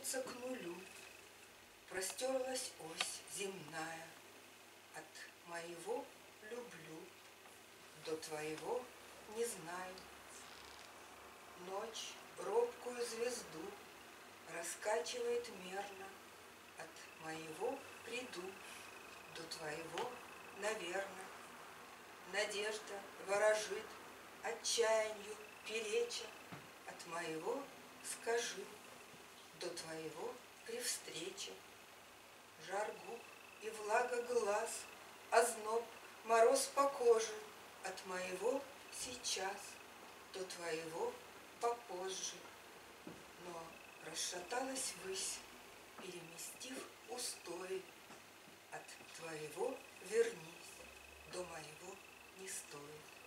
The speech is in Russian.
стремится к нулю. Простерлась ось земная. От моего люблю до твоего не знаю. Ночь робкую звезду раскачивает мерно. От моего приду до твоего, наверно. Надежда ворожит, отчаянию переча. От моего скажи до твоего при встрече. Жар губ и влага глаз, озноб, мороз по коже. От моего сейчас до твоего попозже. Но расшаталась высь, переместив устои. От твоего вернись, до моего не стоит.